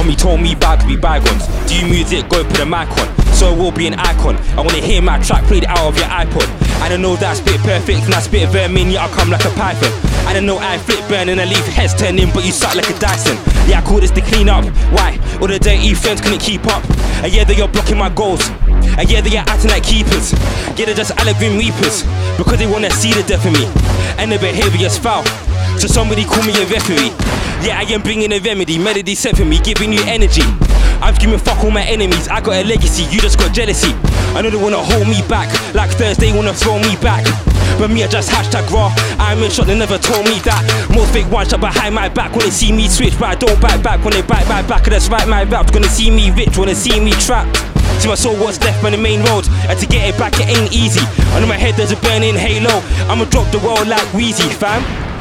Mommy told me back could be bygones. Do you music, go put a mic on, so it will be an icon. I wanna hear my track played out of your iPod. I don't know that I spit perfect, and I spit vermin, yeah I come like a python. I don't know I flip burn and I leave heads turning, but you suck like a Dyson. Yeah, I call this the clean up. Why? All the dirty friends couldn't keep up. And yeah, they are blocking my goals. And yeah, they are acting like keepers. Yeah, they're just Allegrim reapers, because they wanna see the death of me. And the behaviour's foul, so somebody call me a referee. Yeah, I am bringing a remedy, melody sent for me, giving you energy. I'm screaming fuck all my enemies, I got a legacy, you just got jealousy. I know they wanna hold me back, like Thursday wanna throw me back. But me I just hashtag raw, I'm in shot, they never told me that. Most fake ones shot behind my back when they see me switch, but I don't bite back when they bite my back. That's right, my raps gonna see me rich, wanna see me trapped. See my soul what's left on the main road, and to get it back it ain't easy. Under my head there's a burning halo, I'ma drop the world like Weezy, fam.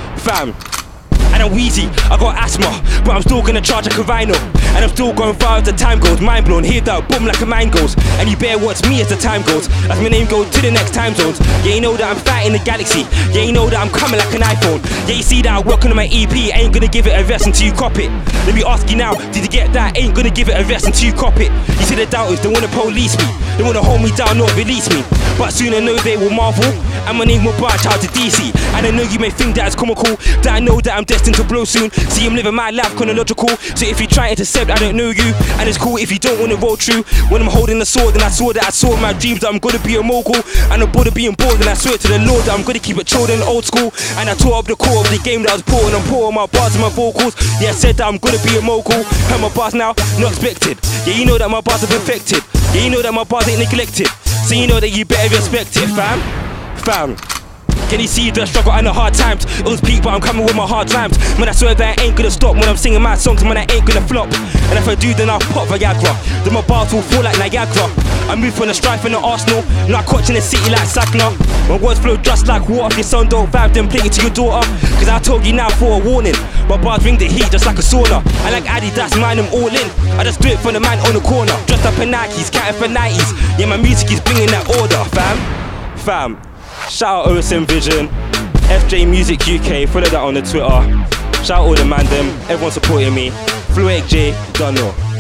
And I'm wheezy, I got asthma, but I'm still gonna charge like a rhino. And I'm still going far as the time goes, mind blown, hear that boom like a mind goes. And you better watch me as the time goes, as my name goes to the next time zones. Yeah, you know that I'm fighting the galaxy, yeah, you know that I'm coming like an iPhone. Yeah, you see that I'm working on my EP, ain't gonna give it a rest until you cop it. Let me ask you now, did you get that? Ain't gonna give it a rest until you cop it. You see the doubters, they wanna police me, they wanna hold me down, not release me. But soon I know they will marvel, and my name will branch out to DC. And I know you may think that it's comical, that I know that I'm destined to blow soon. See, I'm living my life chronological, so if you try to intercept, I don't know you. And it's cool if you don't wanna roll true. When I'm holding the sword, and I saw that I saw my dreams that I'm gonna be a mogul. And I'm bored of being bored, and I swear to the Lord that I'm gonna keep it chilled and old school. And I tore up the core of the game that I was poor, and I'm poor on my bars and my vocals. Yeah, I said that I'm gonna be a mogul, and my bars now, not expected. Yeah, you know that my bars are perfected. Yeah, you know that my bars ain't neglected. So you know that you better respect it, fam. Can you see the struggle and the hard times? It was peak, but I'm coming with my hard rhymes. Man, I swear that I ain't gonna stop when I'm singing my songs, man, I ain't gonna flop. And if I do, then I'll pop Viagra, then my bars will fall like Niagara. I move from the strife in the Arsenal, not coaching the city like Sagna. My words flow just like water. If your son don't vibe, then play it to your daughter. Cause I told you now for a warning, my bars bring the heat just like a sauna. I like Adidas, mine, I'm all in. I just do it for the man on the corner, dressed up in Nikes, counting for 90s. Yeah, my music is bringing that order, fam. Shout out OSM Vision, FJ Music UK, follow that on the Twitter. Shout out all the man them, everyone supporting me. Fluic J, don't know.